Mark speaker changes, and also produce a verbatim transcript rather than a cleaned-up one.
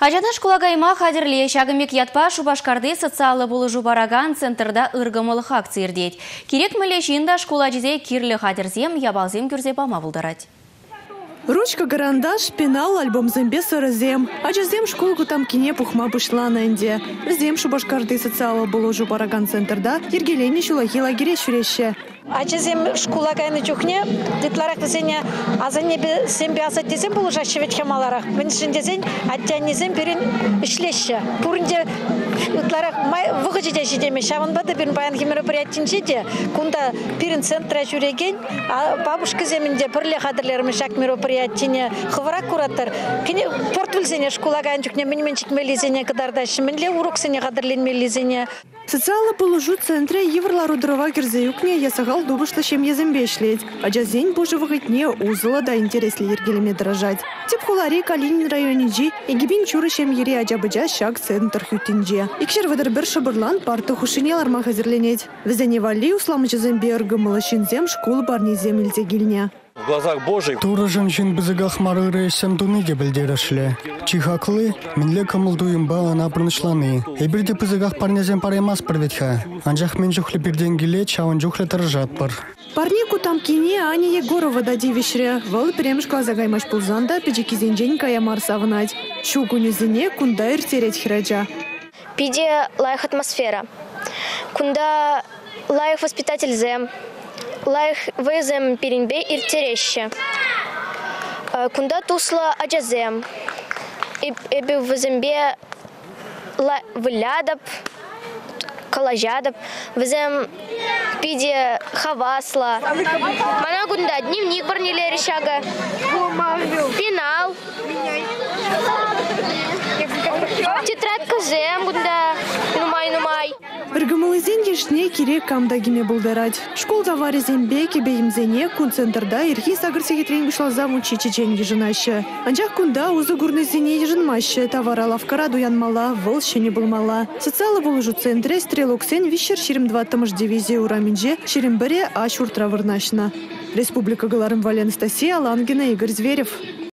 Speaker 1: Ажада школагайма хадерле шагымек ятпа Шубашкарды социалы болыжу бараган центрда ыргымылық акция ердет. Керек мілешінда школа жизе кирлі хадерзем, ябалзем күрзе бама бұлдарад.
Speaker 2: Ручка, карандаш, пенал, альбом зембе сырызем. Ажазем школку там кине пухма бушла на инде. Зем Шубашкарды социалы болыжу бараган центрда ергелени шулахи лагере шүреше.
Speaker 3: Ачазем школа кайны чухне, дитларак десене, азане бе сембе асат десем болужащи ведь хамаларах. Веншин десен, аттянизем берин ишлеше. Пурнде дитларак май выходите жидеме. Шаван бада берин баян мероприятин жиде. Кунда пирин центра журеген, а бабушка земинде пырле хадрлерме шак мероприятине хварак куратор. Кине портульзене школа кайны чухне минименчик мелизене кадардаш. Минле урок сене хадрлин мелизене.
Speaker 2: Социалы положу центре еврлару дрова кирзеюкне ясагал дубышла чем езембешлеть. А джазень божевых дне узла да интересли ергелеме дрожать. Тип хулари Калинин районе джи и гибин чуры чем ери аджабыджа шаг центр хютинже. Икшер выдр бір шабырлан парты хушинел арма хазерленеть. Везене вали усламы джазембе ыргымылышинзем школы барнезем илзегильня.
Speaker 4: В глазах Божьих
Speaker 5: Тура женщин бізігақ марыры сәмдуныге білдерішлі. Чихақлы, мінлі кымылдуым бағана пырнышланы. Эбірде бізігақ парнезем паремас бірветха. Анжақ мен жүхлі бірден келе чауын жүхлі тұржат бір.
Speaker 2: Парнику там кине Ани Егорова дади вишре. Вал премшка загаймаш пулзанда пиджики зенжень каямар савнать. Шугуню зене кунда иртереть хираджа.
Speaker 6: Пиде лайх атмосфера. Кунда лайх воспитатель зем. Лайх везем перенбе иртереще. Кунда тусла аджазем. Эбе везембе влядап, коллажадап. Везем пиде хавасла. Мана кунда дневник барниле решага. Пенал. Тетрадка зем кунда нумай-нумай.
Speaker 2: Ыргымылызен ешне керек камдагиме булдырать. Школ товаре зембе кебеимзене кун центрда ирхи сагырсеге трен бышлазам учи чечен ежинаще. Анжақ кунда узы гурнызене ежинмаще товара лавкара дуянмала, выл шене булмала. Социалы болужу центре стрелоксен вишер ширим дваттымыш дивизия ураминже ширим бире аш уртра вырнашна. Республика Галарым Вали Анастасия Лангина, Игорь Зверев.